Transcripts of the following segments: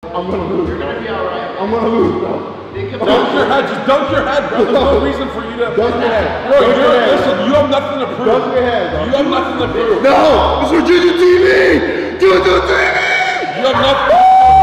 I'm gonna lose. You're gonna be alright. I'm gonna lose, bro. Dunk your head, just dunk your head, bro. There's no reason for you to. Dunk your head. Bro, listen, you have nothing to prove. Dunk your head, bro. You have nothing to prove. No! It's for Juju TV! Juju TV! You have nothing.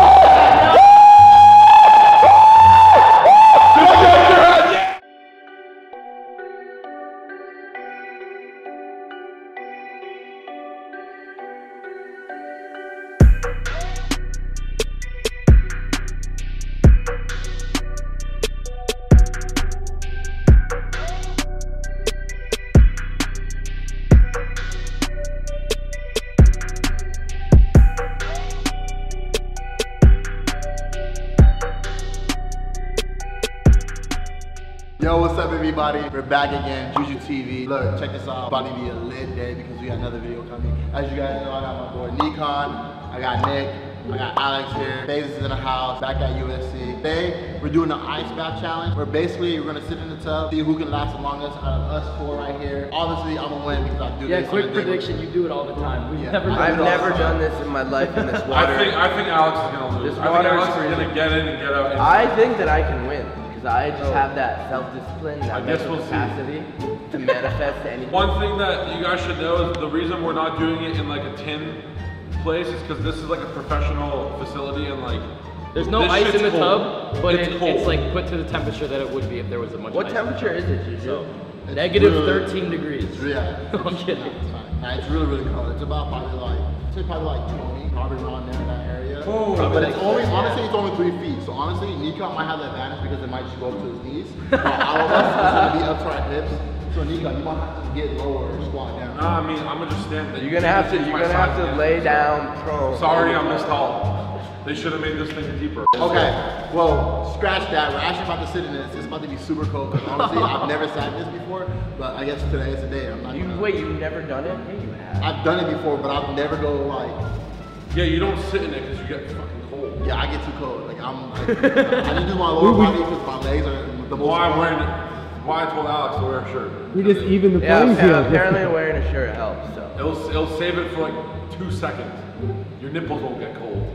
Yo, what's up everybody? We're back again, Juju TV. Look, check this out. About to be a lit day because we got another video coming. As you guys know, I got my boy Nikon, I got Nick, I got Alex here. Phases is in the house, back at USC. Today, we're doing the ice bath challenge where basically we're gonna sit in the tub, see who can last the longest out of us four right here. Obviously, I'm gonna win because I do this. Yeah, quick prediction, you do it all the time. I've never done this in my life in this water. I think Alex is gonna lose. This I think water Alex is is gonna get in and get out. I think that I can win. I just have that self-discipline, that mental we'll capacity to manifest anything. One thing that you guys should know is the reason we're not doing it in like a tin place is because this is like a professional facility and like there's no ice in the tub, but it's like put to the temperature that it would be if there was a much. What temperature is it, Juju? So, negative 13 degrees. Yeah. I'm kidding. It's really, really cold. It's about probably like 20, probably around there in that area. Oh, but it's only, honestly, it's only 3 feet. So honestly, Nikon might have the advantage because it might just go up to his knees. But all of us is gonna be up to our hips. So Nikon, you might have to get lower or squat down. Nah, I mean, I'm gonna just stand there. You're gonna have to lay down prone. Sorry, I'm this tall. They should have made this thing deeper. Okay, well, scratch that. We're actually about to sit in this. It's about to be super cold because honestly, I've never sat in this before. But I guess today is the day. I'm not. Wait, you've never done it? Yeah, you have. I've done it before, but I've never go like. Yeah, you don't sit in it because you get fucking cold. Yeah, I get too cold. Like I just do my lower body because my legs are the most. Why I told Alex to wear a shirt. We just even the playing field. Apparently wearing a shirt helps. So It'll save it for like 2 seconds. Your nipples won't get cold.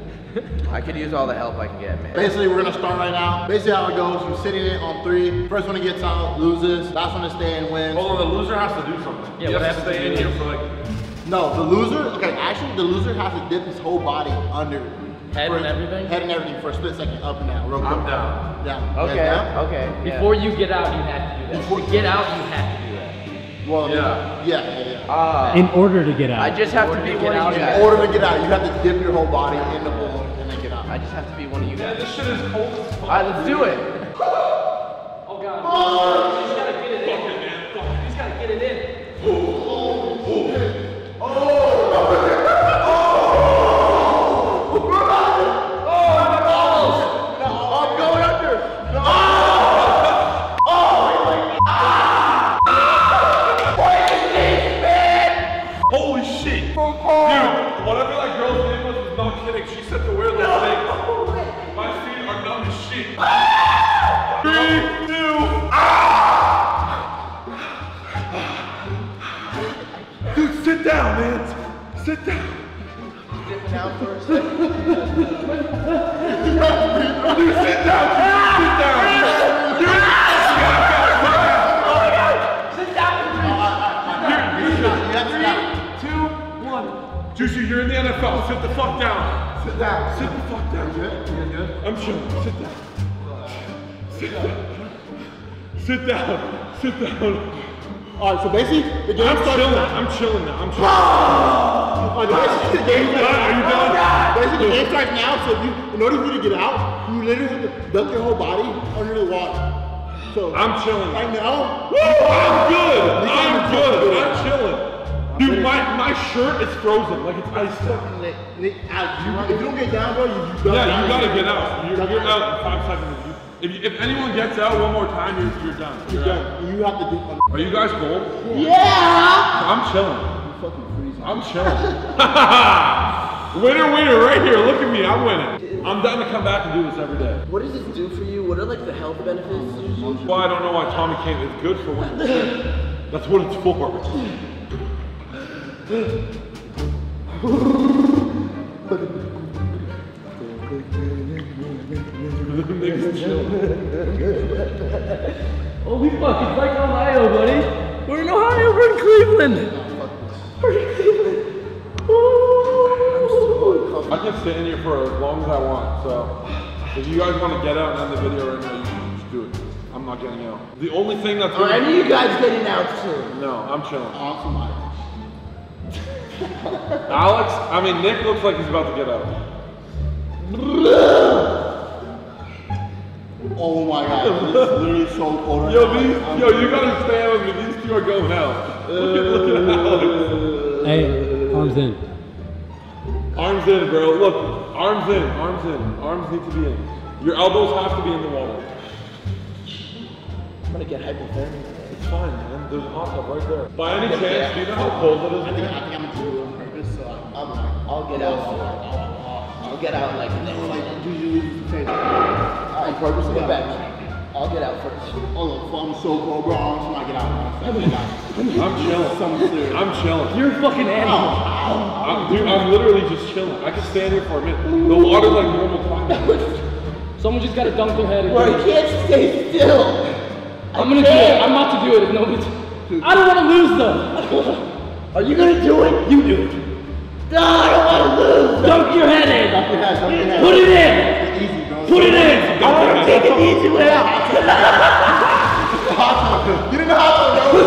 I could use all the help I can get, man. Basically, we're gonna start right now. Basically, how it goes: you're sitting it on 3. First one that gets out loses. Last one to stay and wins. Hold on, the loser has to do something. Yeah, he has to stay in here for like. No, the loser. Okay, actually, the loser has to dip his whole body under. Head and everything? Head and everything for a split second, up and down, real quick. I'm down. Down. Okay, Down? okay. Before you get out, you have to do that. To get out, you have to do that. Well, yeah. In order to get out. I just have to be one of you guys. In order to get out, you have to dip your whole body in the bowl and then get out. I just have to be one of you Yeah, guys. this shit is cold as fuck. Alright, let's do it. Oh god. He's gotta get it in. He's gotta get it in. I'm going under. Holy shit! Dude, whatever that girl's name was not kidding. She said to wear those things. My feet are numb as shit. 3, 2, Dude, sit down, man. Sit down. Dipping out for a second. Dude, sit down. Sit down. You're Juicy, you're in the NFL. Sit the fuck down. Sit down. Sit the fuck down. You good? I'm chilling. Sit down. Sit down. Sit down. Sit down. Alright, so basically, the game starts. I'm chilling now. I'm chilling. Basically, the game starts. Are you done? Basically, the game starts now, so in order for you to get out, you literally have to duck your whole body under the water. So I'm chilling. right now. Woo! I'm good. I'm good. I'm chilling. Dude, my shirt is frozen, like it's iced out. If you don't get down, bro, you gotta get out. You're out in 5 seconds. If anyone gets out one more time, you're done. You're done. You have to do. Are you guys cold? Yeah. I'm chilling. You fucking freezing. I'm chilling. Winner, right here. Look at me. I'm winning. I'm down to come back and do this every day. What does this do for you? What are like the health benefits? Well, I don't know why Tommy came. It's good for when you're sick. That's what it's for. Niggas chilling. Holy fuck, it's like Ohio, buddy. We're in Ohio, we're in Cleveland. We're in Cleveland. I can stand here for as long as I want, so if you guys want to get out and end the video right now, you can just do it. I'm not getting out. The only thing that's Are any of you guys getting out soon? No, I'm chilling. Awesome. Alex, I mean, Nick looks like he's about to get out. Oh my god, it's literally so cold right now. Yo, you gotta stay out with me. These two are going out. Look at Alex. Hey, arms in. Arms in, bro. Look, arms in, arms in. Arms need to be in. Your elbows have to be in the water. I'm gonna get hypothermia. It's fine, man. There's a hot tub right there. By any chance, do you know how cold it is? I think I'm gonna do it on purpose, so I'll get out. I'll get out like the next one. On purpose, Get back. I'll get out first. Oh, look, I'm so cold, bro. I'm just gonna get out. I'm chilling. I'm chilling. You're a fucking animal. Dude, I'm literally just chilling. I can stand here for a minute. The water's like normal time. Someone just gotta dunk their head in. Bro, you can't stay still. I'm gonna do it. I'm about to do it if nobody's. I don't wanna lose though. Are you gonna do it? You do it. No, I don't wanna lose. Dunk your head in. Dump your head, dump your head. Put it in. Easy, bro. Put it in. I wanna take it easy way out. Get in the hot tub, bro.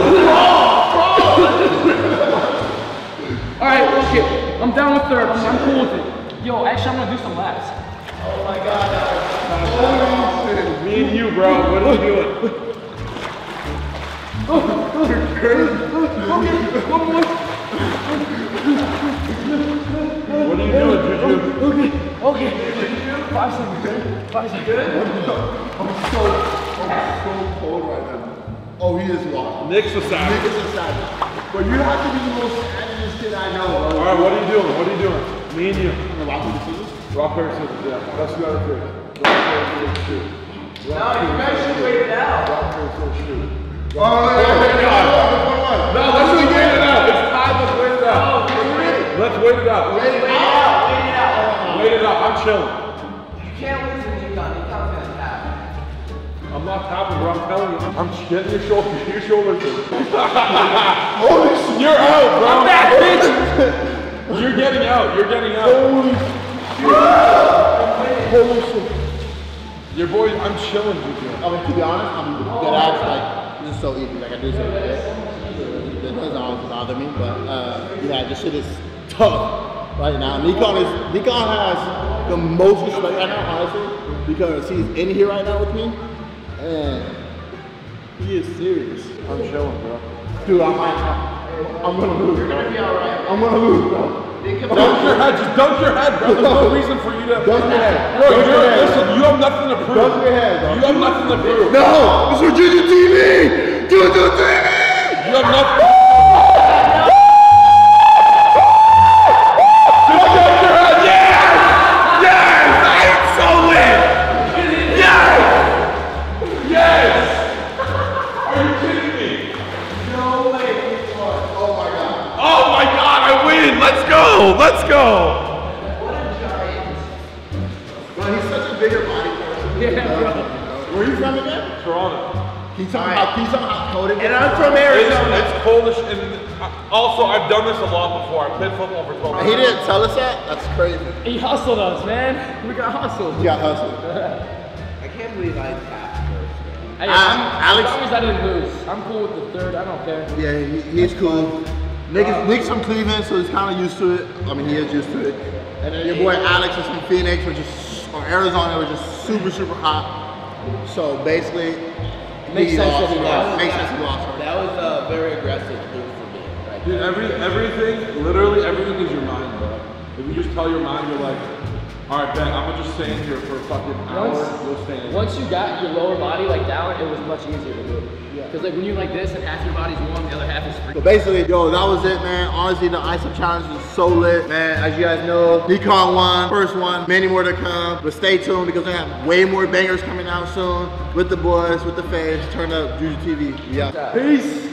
Alright, fuck it. I'm down with third. I'm cool with it. Yo, actually, I'm gonna do some laps. Oh my god. Me and you, bro. What are we doing? One more. What are you doing, Juju? Okay. 5 seconds. 5 seconds. I'm so cold right now. Oh, he is lost. Nick's a savage. Nick is a savage. But you have to be the most savagest kid I know, bro. All right, what are you doing? What are you doing? Me and you. I'm gonna rock with the scissors. Rock, paper, scissors, yeah. That's the other thing. Rock, paper, scissors, shoot. No, you guys should wait it out. Rock, paper, scissors, shoot. Oh, no, Let's just wait it out. It's time. Let's wait it out. Let's wait it out. Wait it out. Wait it out. Wait it out. I'm chilling. You can't lose to Nikon. Nikon's gonna tap. I'm not tapping, bro. I'm telling you. I'm getting your shoulders. Your shoulders. holy shit. You're out, bro. I'm back, bitch. You're getting out. You're getting out. Holy shit. Your boy, I'm chilling, Juju. I mean, to be honest, I'm dead ass, like, this is so easy. Like, I do so good. That doesn't always bother me, but, yeah, this shit is tough right now. Nikon has the most respect right now, honestly, because he's in here right now with me, and he is serious. I'm chilling, bro. Dude, I'm gonna lose, bro. I'm gonna lose, bro. Dunk your head. Just dunk your head, bro. There's no reason for you to. Dunk your head. Bro, Dunk your head. listen, you have nothing to prove. Dunk your head, bro. You have nothing to prove. No! This is for Juju TV! Juju TV! You have nothing. Let's go! What a giant. Bro, he's such a bigger body person. Yeah, bro. Where are you from again? Toronto. Can you tell me how cold it is? And I'm from Arizona. It's coldish, and also I've done this a lot before. I played football for 12 years. He didn't tell us that? That's crazy. He hustled us, man. We got hustled. He got hustled. I can't believe I tapped first. Hey, Alex- as long as I didn't lose. I'm cool with the third. I don't care. Yeah, he's cool. Nick's from Cleveland, so he's kind of used to it. I mean, he is used to it. And then your boy Alex is from Phoenix, or Arizona, which is super, super hot. So basically, Makes sense that he lost. Makes sense he lost. That was a very aggressive move for me. Right? Dude, everything, literally everything is your mind, bro. If you just tell your mind, you're like, all right, Ben, I'm gonna just stay in here for a fucking hour. You'll stay in. Once you got your lower body like down, it was much easier to do. Because like when you're like this and half your body's warm, the other half is free. So basically, yo, that was it, man. Honestly, the Ice Up Challenge was so lit, man. As you guys know, Nikon won, first one, many more to come. But stay tuned because we have way more bangers coming out soon with the boys, with the faves. Turn up Juju TV. Yeah. Peace.